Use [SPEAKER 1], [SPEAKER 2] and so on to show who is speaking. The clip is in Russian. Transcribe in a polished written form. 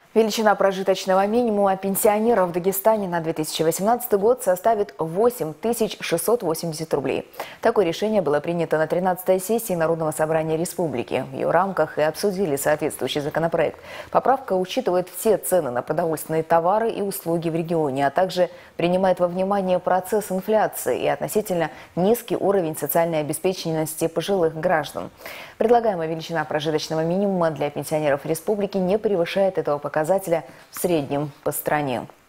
[SPEAKER 1] Величина прожиточного минимума пенсионеров в Дагестане на 2018 год составит 8680 рублей. Такое решение было принято на 13-й сессии Народного собрания республики. В ее рамках и обсудили соответствующий законопроект. Поправка учитывает все цены на продовольственные товары и услуги в регионе, а также принимает во внимание процесс инфляции и относительно низкий уровень социальной обеспеченности пожилых граждан. Предлагаемая величина прожиточного минимума для пенсионеров республики не превышает этого показателя в среднем по стране.